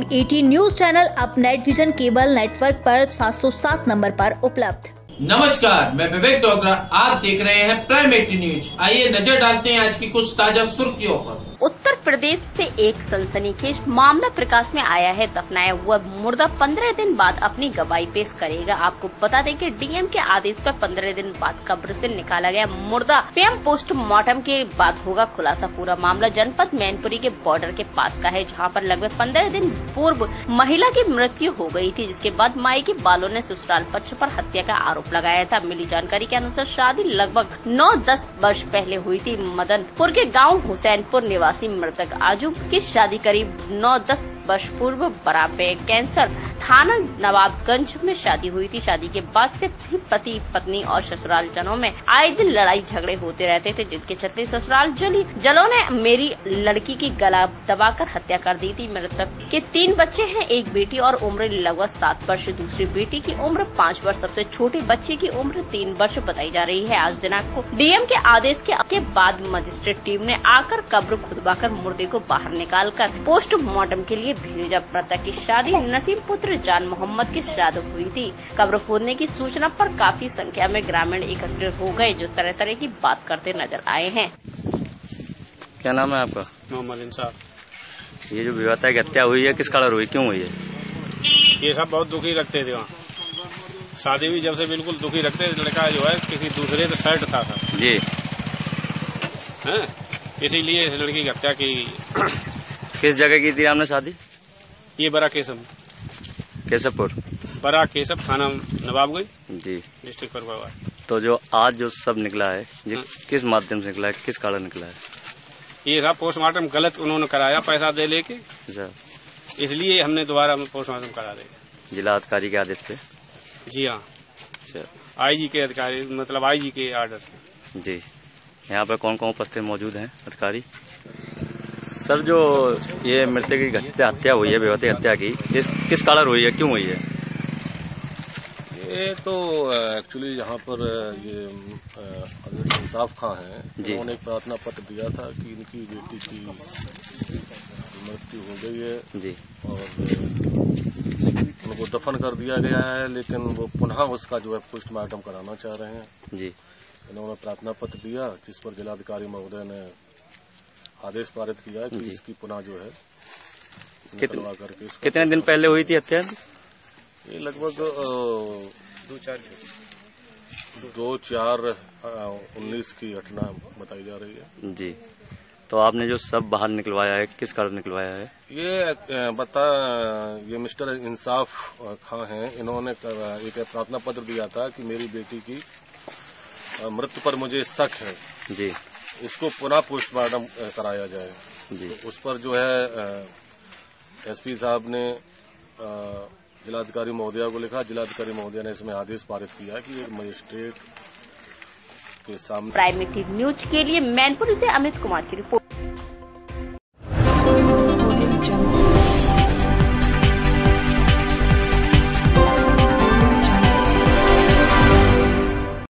18 news channel अब Net Vision cable network पर 707 number पर उपलब्ध। नमस्कार, मैं विवेक डोगरा। आप देख रहे हैं प्राइम 18 न्यूज। आइए नजर डालते हैं आज की कुछ ताजा सुर्खियों पर। उत्तर प्रदेश से एक सनसनीखेज मामला प्रकाश में आया है। दफनाया हुआ मुर्दा 15 दिन बाद अपनी गवाही पेश करेगा। आपको बता दें कि डीएम के आदेश पर 15 दिन बाद कब्र से निकाला गया मुर्दा पीएम पोस्टमार्टम के बाद होगा खुलासा। पूरा मामला जनपद मैनपुरी के बॉर्डर के पास का है, जहां पर लगभग 15 दिन पूर्व महिला की मृत्यु हो गई थी, जिसके बाद माई के बालों ने ससुराल पक्ष पर हत्या का आरोप लगाया था। मिली जानकारी के अनुसार शादी लगभग 9-10 वर्ष पहले हुई थी। मदनपुर के गाँव हुसैनपुर निवासी मृतक आजू की शादी करीब 9-10 वर्ष पूर्व बराबर कैंसर थाना नवाबगंज में शादी हुई थी। शादी के बाद से भी पति पत्नी और ससुराल जनों में आए दिन लड़ाई झगड़े होते रहते थे, जिनके चलते ससुराल जलों ने मेरी लड़की की गला दबाकर हत्या कर दी थी। मृतक के 3 बच्चे हैं, एक बेटी और उम्र लगभग 7 वर्ष, दूसरी बेटी की उम्र 5 वर्ष, सबसे छोटे बच्चे की उम्र 3 वर्ष बताई जा रही है। आज दिनांक को डीएम के आदेश के बाद मजिस्ट्रेट टीम ने आकर कब्र खुदवाकर मुर्दे को बाहर निकालकर पोस्टमार्टम के लिए भेजा। मृतक की शादी नसीम पुत्र जान मोहम्मद के साथ हुई थी। कब्र खोदने की सूचना पर काफी संख्या में ग्रामीण एकत्रित हो गए, जो तरह तरह की बात करते नजर आए हैं। क्या नाम है आपका? मोहम्मद इंसाफ। ये जो विवाह की हत्या हुई है किस कारण हुई, क्यों हुई है? ये सब बहुत दुखी रखते थे। वहाँ शादी भी जब से बिल्कुल दुखी रखते थे। लड़का जो है किसी दूसरे से शर्ट था जी, हैं, इसीलिए इस लड़की की हत्या की। किस जगह की थी आपने शादी? ये बड़ा केशवपुर, बड़ा केशव थाना नवाबगंज जी, डिस्ट्रिक्ट पर। तो जो आज जो सब निकला है ये किस माध्यम से निकला है, किस कारण निकला है? ये सब पोस्टमार्टम गलत उन्होंने कराया पैसा दे लेके, इसलिए हमने दोबारा पोस्टमार्टम करा दिया जिला अधिकारी के आदेश पे। जी हाँ, अच्छा, आईजी के अधिकारी मतलब आईजी के आर्डर से जी। यहाँ पर कौन कौन उपस्थित मौजूद हैं अधिकारी? सर, जो ये मृतक की हत्या हुई है, विवाह हत्या की, किस कारण हुई है, क्यों हुई है? ये तो एक्चुअली यहाँ पर ये इंसाफ खां हैं, उन्होंने एक प्रार्थना पत्र दिया था कि इनकी बेटी की मृत्यु हो गई है जी, और उनको दफन कर दिया गया है, लेकिन वो पुनः उसका जो है पोस्टमार्टम कराना चाह रहे हैं जी। इन्होंने प्रार्थना पत्र दिया, जिस पर जिलाधिकारी महोदय ने आदेश पारित किया कि इसकी पुनः जो है निकलवा करके। कितने दिन पहले हुई थी हत्या? ये लगभग 2/4/19 की घटना बताई जा रही है जी। तो आपने जो सब बाहर निकलवाया है किस कारण निकलवाया है? ये मिस्टर इंसाफ खां हैं, इन्होंने एक प्रार्थना पत्र दिया था कि मेरी बेटी की मृत्यु पर मुझे शक है जी, इसको पुनः पोस्टमार्टम कराया जाए जी। तो उस पर जो है एसपी साहब ने जिलाधिकारी महोदया को लिखा। जिलाधिकारी महोदया ने इसमें आदेश पारित किया कि एक मजिस्ट्रेट के सामने। प्राइम 18 न्यूज के लिए मैनपुरी से अमित कुमार की रिपोर्ट।